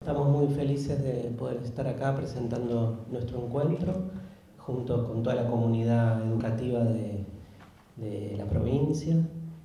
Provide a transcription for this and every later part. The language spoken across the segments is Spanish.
Estamos muy felices de poder estar acá presentando nuestro encuentro junto con toda la comunidad educativa de la provincia.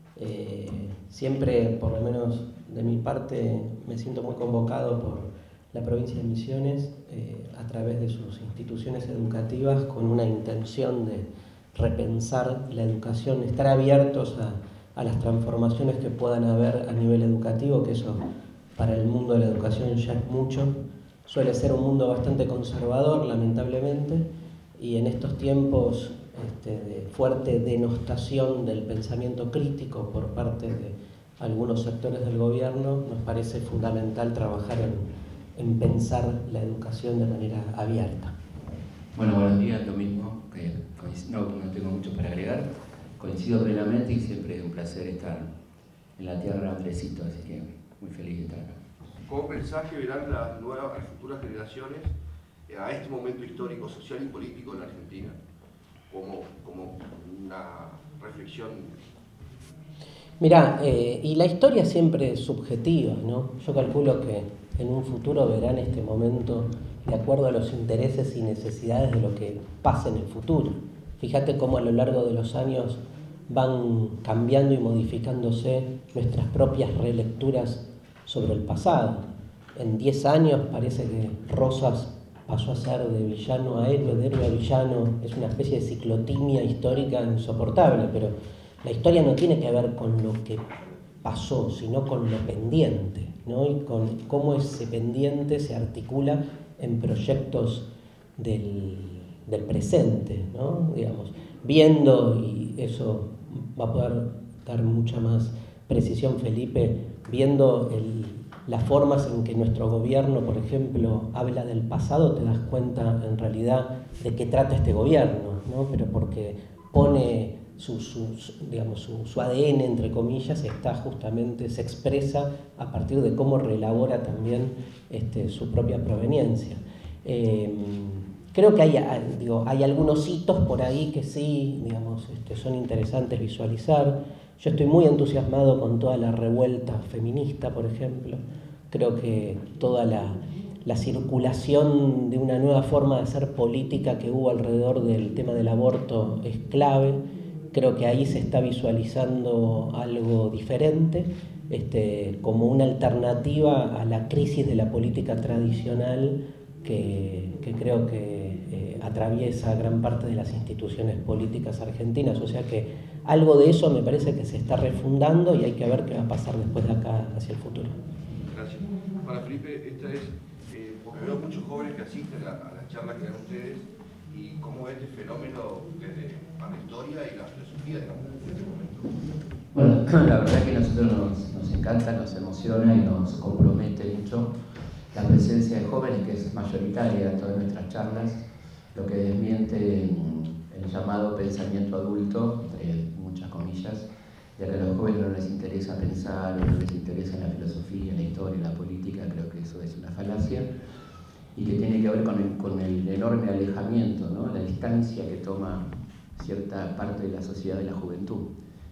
Siempre, por lo menos de mi parte, me siento muy convocado por la provincia de Misiones a través de sus instituciones educativas con una intención de repensar la educación, estar abiertos a las transformaciones que puedan haber a nivel educativo, que eso para el mundo de la educación ya es mucho. Suele ser un mundo bastante conservador, lamentablemente, y en estos tiempos de fuerte denostación del pensamiento crítico por parte de algunos sectores del gobierno, nos parece fundamental trabajar en pensar la educación de manera abierta. Bueno, buenos días, lo mismo, no tengo mucho para agregar, coincido plenamente y siempre es un placer estar en la tierra de Andresito, así que muy feliz de estar acá. ¿Cómo pensás que verán las futuras generaciones a este momento histórico, social y político en la Argentina? Como una reflexión. Mirá, y la historia siempre es subjetiva, ¿no? Yo calculo que en un futuro verán este momento de acuerdo a los intereses y necesidades de lo que pase en el futuro. Fíjate cómo a lo largo de los años van cambiando y modificándose nuestras propias relecturas sobre el pasado. En 10 años parece que Rosas pasó a ser de villano a héroe, de héroe a villano. Es una especie de ciclotimia histórica insoportable, pero la historia no tiene que ver con lo que pasó, sino con lo pendiente, ¿no? Y con cómo ese pendiente se articula en proyectos del presente, ¿no? Digamos, viendo, y eso va a poder dar mucha más precisión Felipe, viendo las formas en que nuestro gobierno, por ejemplo, habla del pasado, te das cuenta en realidad de qué trata este gobierno, ¿no? Pero porque pone su ADN, entre comillas, se expresa a partir de cómo reelabora también su propia proveniencia. Creo que hay algunos hitos por ahí que sí, son interesantes visualizar. Yo estoy muy entusiasmado con toda la revuelta feminista, por ejemplo. Creo que toda la circulación de una nueva forma de hacer política que hubo alrededor del tema del aborto es clave. Creo que ahí se está visualizando algo diferente, como una alternativa a la crisis de la política tradicional que creo que atraviesa gran parte de las instituciones políticas argentinas. O sea que algo de eso me parece que se está refundando y hay que ver qué va a pasar después de acá hacia el futuro. Gracias. Para Felipe, esta es porque veo muchos jóvenes que asisten a las charlas que dan ustedes y cómo ve este fenómeno desde la historia y la filosofía, digamos, en este momento. Bueno, la verdad que a nosotros nos encanta, nos emociona y nos compromete mucho la presencia de jóvenes, que es mayoritaria en todas nuestras charlas, lo que desmiente el llamado pensamiento adulto, entre muchas comillas, ya que a los jóvenes no les interesa pensar, no les interesa la filosofía, la historia, la política. Creo que eso es una falacia y que tiene que ver con el enorme alejamiento, ¿no? La distancia que toma cierta parte de la sociedad de la juventud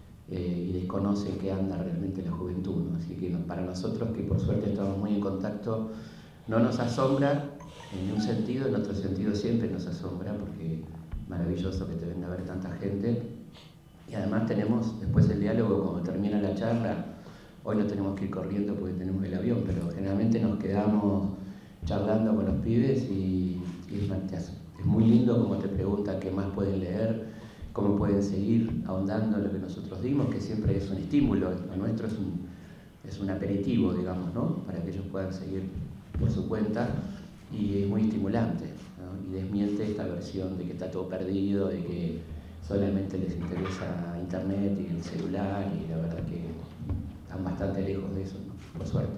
y desconoce en qué anda realmente la juventud, ¿no? Así que para nosotros, que por suerte estamos muy en contacto, no nos asombra en un sentido, en otro sentido siempre nos asombra, porque es maravilloso que te venga a ver tanta gente. Y además tenemos después el diálogo cuando termina la charla. Hoy no tenemos que ir corriendo porque tenemos el avión, pero generalmente nos quedamos charlando con los pibes y es muy lindo como te preguntan qué más pueden leer, cómo pueden seguir ahondando en lo que nosotros dimos, que siempre es un estímulo. Lo nuestro es un aperitivo, digamos, ¿no? Para que ellos puedan seguir por su cuenta, y es muy estimulante, ¿no? Y desmiente esta versión de que está todo perdido, de que solamente les interesa internet y el celular, y la verdad que están bastante lejos de eso, ¿no? Por suerte.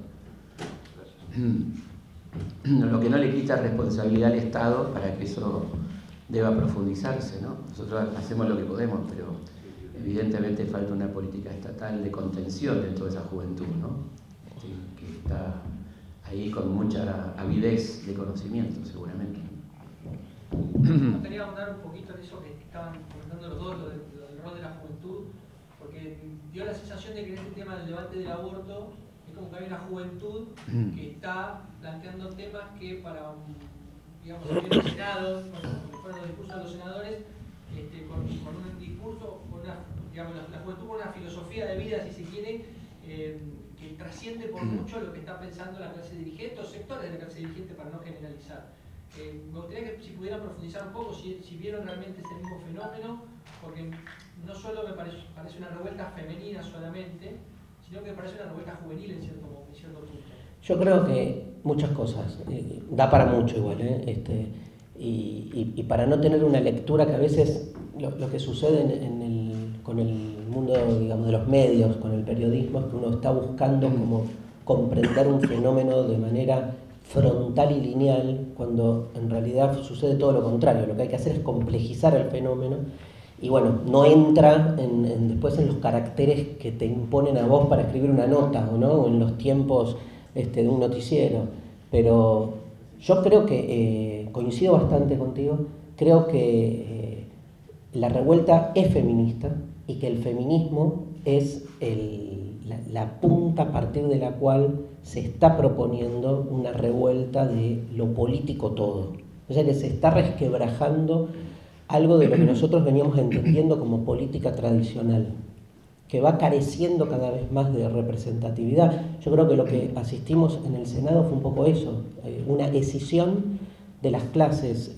Lo que no le quita responsabilidad al Estado para que eso deba profundizarse, ¿no? Nosotros hacemos lo que podemos, pero evidentemente falta una política estatal de contención de toda esa juventud, ¿no? Que está ahí con mucha avidez de conocimiento, seguramente. Me gustaría ahondar un poquito en eso que estaban comentando los dos, lo del rol de la juventud, porque dio la sensación de que en este tema del debate del aborto Es como que hay una juventud que está planteando temas que para digamos, el Senado, cuando fueron los discursos de los senadores, con un discurso, digamos, la juventud con una filosofía de vida, si se quiere, que trasciende por mucho lo que está pensando la clase dirigente o sectores de la clase dirigente, para no generalizar. Me gustaría que si pudieran profundizar un poco, si vieron realmente ese mismo fenómeno, porque no solo me parece una revuelta femenina solamente, sino que me parece una revuelta juvenil en cierto punto. Yo creo que muchas cosas, da para mucho igual, y para no tener una lectura que a veces lo que sucede con el mundo, digamos, de los medios, con el periodismo, es que uno está buscando como comprender un fenómeno de manera frontal y lineal, cuando en realidad sucede todo lo contrario. Lo que hay que hacer es complejizar el fenómeno y bueno, no entra después en los caracteres que te imponen a vos para escribir una nota o en los tiempos de un noticiero. Pero yo creo que coincido bastante contigo, creo que la revuelta es feminista y que el feminismo es la punta a partir de la cual se está proponiendo una revuelta de lo político todo. O sea que se está resquebrajando algo de lo que nosotros veníamos entendiendo como política tradicional, que va careciendo cada vez más de representatividad. Yo creo que lo que asistimos en el Senado fue un poco eso, una decisión de las clases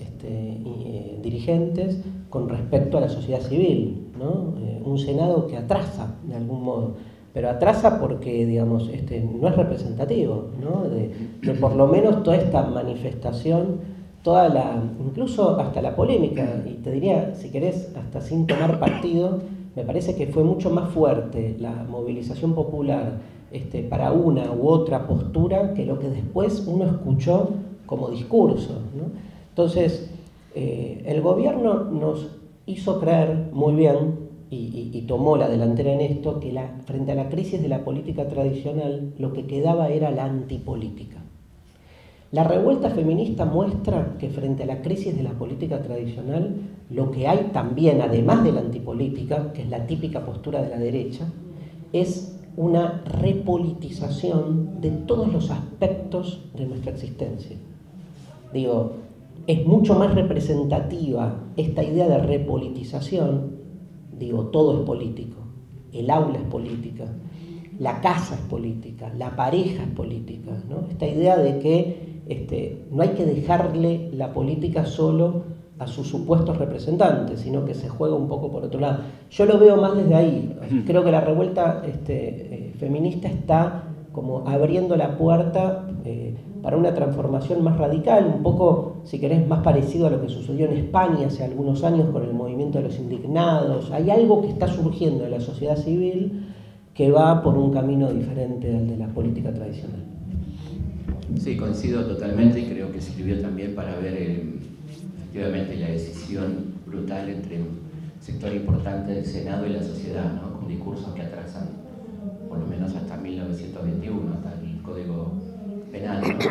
dirigentes con respecto a la sociedad civil, ¿no? Un Senado que atrasa de algún modo, pero atrasa porque, digamos, no es representativo, ¿no? De por lo menos toda esta manifestación, incluso hasta la polémica, y te diría, si querés, hasta sin tomar partido, me parece que fue mucho más fuerte la movilización popular para una u otra postura que lo que después uno escuchó como discurso, ¿no? Entonces, el gobierno nos hizo creer muy bien y tomó la delantera en esto, que frente a la crisis de la política tradicional lo que quedaba era la antipolítica. La revuelta feminista muestra que frente a la crisis de la política tradicional lo que hay también, además de la antipolítica, que es la típica postura de la derecha, es una repolitización de todos los aspectos de nuestra existencia. Digo, es mucho más representativa esta idea de repolitización. Digo, todo es político, el aula es política, la casa es política, la pareja es política, ¿no? Esta idea de que no hay que dejarle la política solo a sus supuestos representantes, sino que se juega un poco por otro lado. Yo lo veo más desde ahí. Creo que la revuelta feminista está como abriendo la puerta para una transformación más radical, un poco, si querés, más parecido a lo que sucedió en España hace algunos años con el movimiento de los indignados. Hay algo que está surgiendo en la sociedad civil que va por un camino diferente al de la política tradicional. Sí, coincido totalmente y creo que sirvió también para ver efectivamente la decisión brutal entre un sector importante del Senado y la sociedad, ¿no? Con discursos que atrasan por lo menos hasta 1921, hasta el Código Penal, ¿no?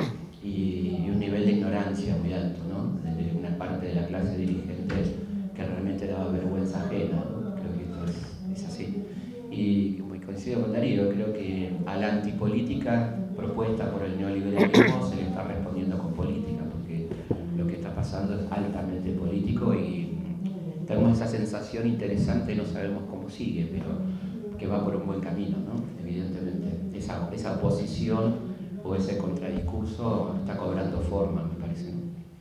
Y un nivel de ignorancia muy alto, ¿no? De una parte de la clase dirigente que realmente daba vergüenza ajena, ¿no? Creo que esto es así. Y muy coincido con Darío, creo que a la antipolítica propuesta por el neoliberalismo se le está respondiendo con política, porque lo que está pasando es altamente político y tenemos esa sensación interesante, no sabemos cómo sigue, pero que va por un buen camino, ¿no? Evidentemente, esa oposición o ese contradiscurso está cobrando forma, me parece.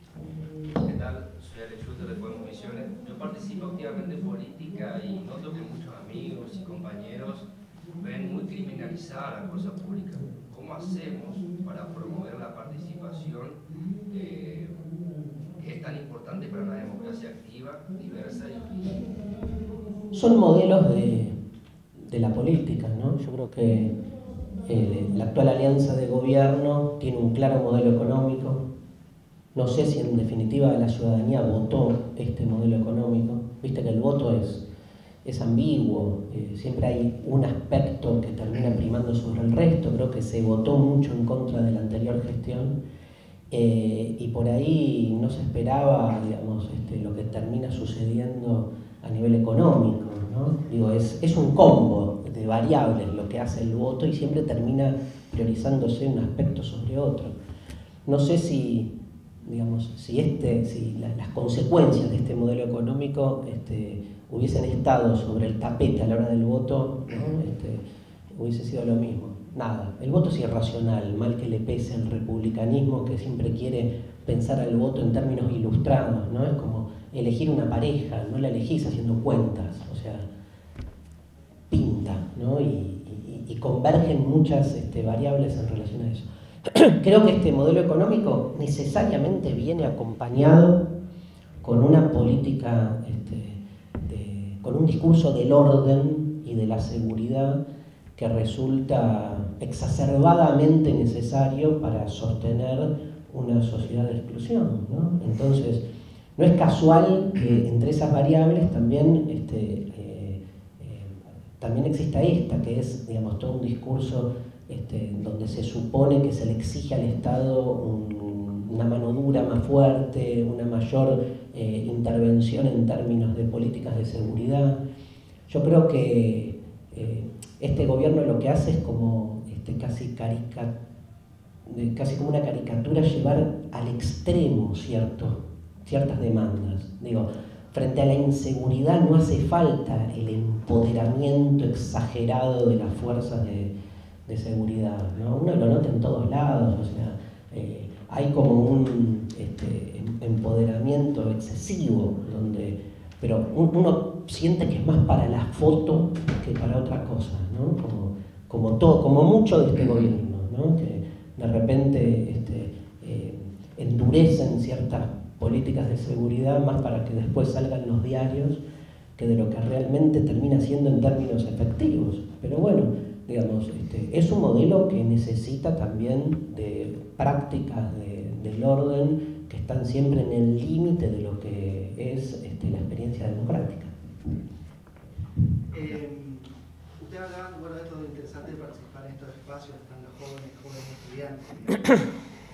¿Qué tal? Soy Alex Schuster de Podemos Misiones. Yo participo activamente en política y noto que muchos amigos y compañeros ven muy criminalizada la cosa pública. ¿Cómo hacemos para promover la participación que es tan importante para una democracia activa, diversa y inclusiva? Son modelos de la política, ¿no? Yo creo que la actual alianza de gobierno tiene un claro modelo económico. No sé si en definitiva la ciudadanía votó este modelo económico. Viste que el voto es ambiguo, siempre hay un aspecto que termina primando sobre el resto. Creo que se votó mucho en contra de la anterior gestión y por ahí no se esperaba, digamos, lo que termina sucediendo a nivel económico, ¿no? Digo, es un combo de variables lo que hace el voto y siempre termina priorizándose un aspecto sobre otro. No sé si, digamos, si las consecuencias de este modelo económico hubiesen estado sobre el tapete a la hora del voto, ¿no? Hubiese sido lo mismo. Nada, el voto es irracional, mal que le pese al republicanismo que siempre quiere pensar al voto en términos ilustrados, ¿no? Es como elegir una pareja, no la elegís haciendo cuentas, o sea, pinta, ¿no? Y convergen muchas variables en relación a eso. Creo que este modelo económico necesariamente viene acompañado con una política, con un discurso del orden y de la seguridad que resulta exacerbadamente necesario para sostener una sociedad de exclusión, ¿no? Entonces, no es casual que entre esas variables también exista esta, que es, digamos, todo un discurso donde se supone que se le exige al Estado una mano dura más fuerte, una mayor intervención en términos de políticas de seguridad. Yo creo que este gobierno lo que hace es como casi como una caricatura, llevar al extremo ciertas demandas. Digo, frente a la inseguridad no hace falta el empoderamiento exagerado de las fuerzas de seguridad, ¿no? Uno lo nota en todos lados, o sea, hay como un empoderamiento excesivo, pero uno siente que es más para la foto que para otra cosa, ¿no? Como mucho de este gobierno, ¿no? Que de repente endurecen ciertas políticas de seguridad más para que después salgan los diarios que de lo que realmente termina siendo en términos efectivos. Pero bueno, digamos, es un modelo que necesita también de prácticas del orden que están siempre en el límite de lo que es la experiencia democrática. Usted hablaba, bueno, de esto de interesante participar en estos espacios, están los jóvenes estudiantes.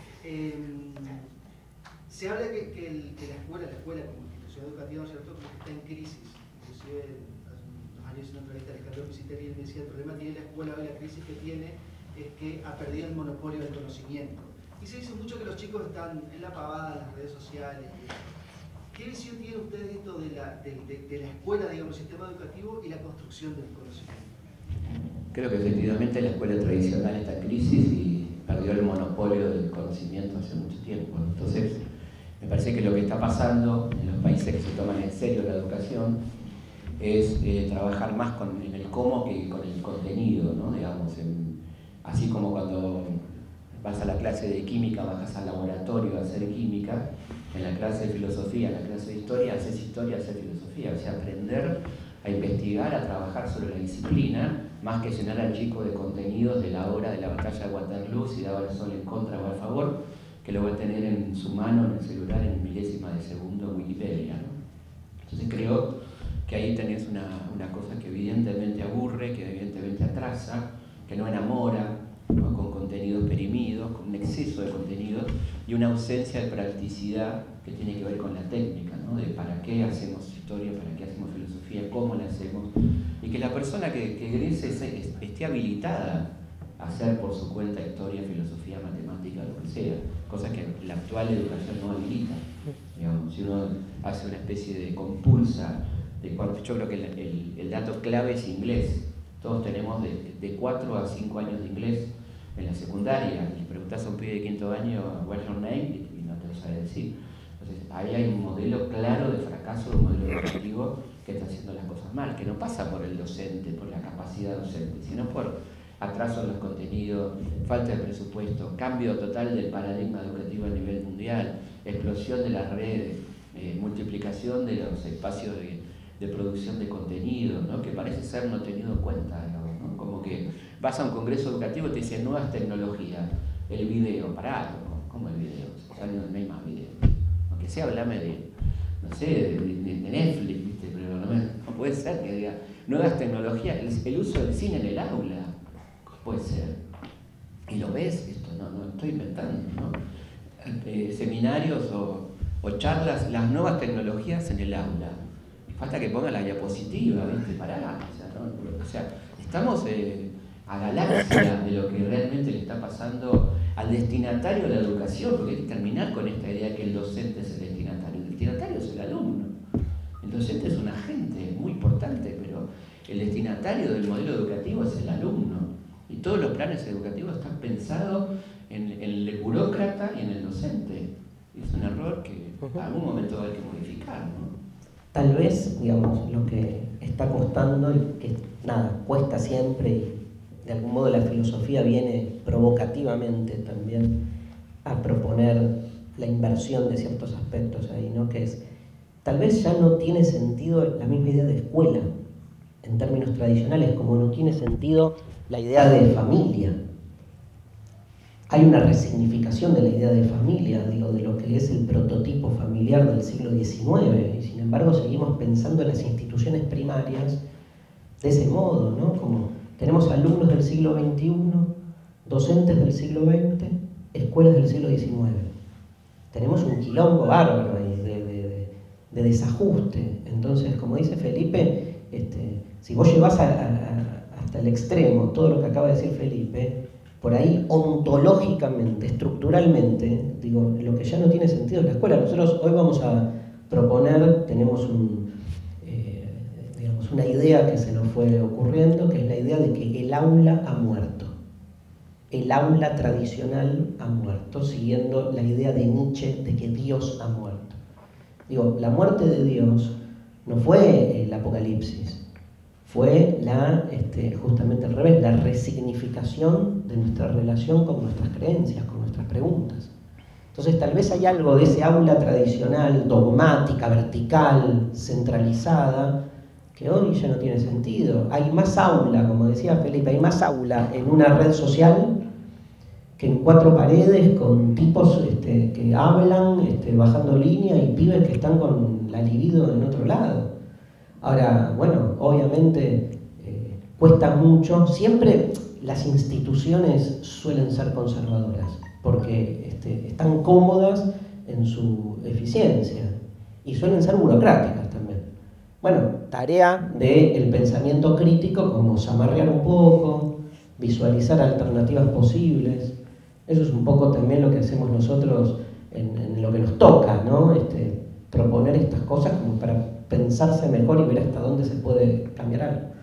Se habla que la escuela como institución educativa, ¿no es cierto?, está en crisis. Inclusive hace unos años en una entrevista de Carlos Pisiteri me decía, el problema que tiene la escuela hoy, la crisis que tiene, es que ha perdido el monopolio del conocimiento. Y se dice mucho que los chicos están en la pavada, en las redes sociales. ¿Qué visión tiene usted de esto de la escuela, digamos, el sistema educativo y la construcción del conocimiento? Creo que efectivamente la escuela tradicional está en crisis y perdió el monopolio del conocimiento hace mucho tiempo. Entonces, me parece que lo que está pasando en los países que se toman en serio la educación es trabajar más en el cómo que con el contenido, ¿no? Digamos, así como cuando vas a la clase de química, bajas al laboratorio a hacer química, en la clase de filosofía, en la clase de historia, haces filosofía, o sea, aprender a investigar, a trabajar sobre la disciplina, más que llenar al chico de contenidos de la hora de la batalla de Waterloo, si daba el sol en contra o a favor, que lo va a tener en su mano, en el celular, en milésima de segundo en Wikipedia, ¿no? Entonces creo que ahí tenés una cosa que evidentemente aburre, que evidentemente atrasa, que no enamora, ¿no? Con contenidos perimidos, con un exceso de contenidos y una ausencia de practicidad que tiene que ver con la técnica, ¿no? De para qué hacemos historia, para qué hacemos filosofía, cómo la hacemos, y que la persona que egrese esté habilitada a hacer por su cuenta historia, filosofía, matemática, lo que sea, cosa que la actual educación no habilita. Digamos, si uno hace una especie de compulsa, yo creo que el dato clave es inglés. Todos tenemos de 4 a 5 años de inglés en la secundaria. Le preguntás a un pibe de quinto año, what's your name? Y no te lo sabe decir. Entonces, ahí hay un modelo claro de fracaso, un modelo educativo que está haciendo las cosas mal, que no pasa por el docente, por la capacidad docente, sino por atraso en los contenidos, falta de presupuesto, cambio total del paradigma educativo a nivel mundial, explosión de las redes, multiplicación de los espacios de producción de contenido, ¿no? Que parece ser no tenido en cuenta, digamos, ¿no? Como que vas a un congreso educativo y te dicen nuevas tecnologías, el video, pará, ¿cómo el video? Ya no hay más video. Aunque sea, hablame de, no sé, de Netflix, ¿viste? Pero no puede ser que diga nuevas tecnologías, el uso del cine en el aula, puede ser. Y lo ves, esto no estoy inventando, ¿no? Seminarios o charlas, las nuevas tecnologías en el aula. Falta que ponga la diapositiva, ¿viste? Pará, o sea, estamos a galaxia de lo que realmente le está pasando al destinatario de la educación, porque hay que terminar con esta idea que el docente es el destinatario. El destinatario es el alumno. El docente es un agente muy importante, pero el destinatario del modelo educativo es el alumno. Y todos los planes educativos están pensados en el burócrata y en el docente. Y es un error que en algún momento va a haber que modificar, ¿no? Tal vez, digamos, lo que está costando y que, nada, cuesta siempre y de algún modo la filosofía viene provocativamente también a proponer la inversión de ciertos aspectos ahí, ¿no? Que es, tal vez ya no tiene sentido la misma idea de escuela en términos tradicionales, como no tiene sentido la idea de familia. Hay una resignificación de la idea de familia, digo, de lo que es el prototipo familiar del siglo XIX, y sin embargo seguimos pensando en las instituciones primarias de ese modo, ¿no? Como tenemos alumnos del siglo XXI, docentes del siglo XX, escuelas del siglo XIX. Tenemos un quilombo bárbaro ahí de desajuste. Entonces, como dice Felipe, si vos llevas hasta el extremo todo lo que acaba de decir Felipe, por ahí ontológicamente, estructuralmente, digo, lo que ya no tiene sentido es la escuela. Nosotros hoy vamos a proponer, tenemos una idea que se nos fue ocurriendo, que es la idea de que el aula ha muerto. El aula tradicional ha muerto, siguiendo la idea de Nietzsche de que Dios ha muerto. Digo, la muerte de Dios no fue el apocalipsis, fue justamente al revés, la resignificación de nuestra relación con nuestras creencias, con nuestras preguntas. Entonces tal vez hay algo de ese aula tradicional, dogmática, vertical, centralizada, que hoy ya no tiene sentido. Hay más aula, como decía Felipe, hay más aula en una red social que en 4 paredes con tipos que hablan, bajando línea y pibes que están con la libido en otro lado. Ahora, bueno, obviamente cuesta mucho. Siempre las instituciones suelen ser conservadoras porque están cómodas en su eficiencia y suelen ser burocráticas también. Bueno, tarea del pensamiento crítico como zamarrear un poco, visualizar alternativas posibles. Eso es un poco también lo que hacemos nosotros en lo que nos toca, ¿no? Proponer estas cosas como para pensarse mejor y ver hasta dónde se puede cambiar algo.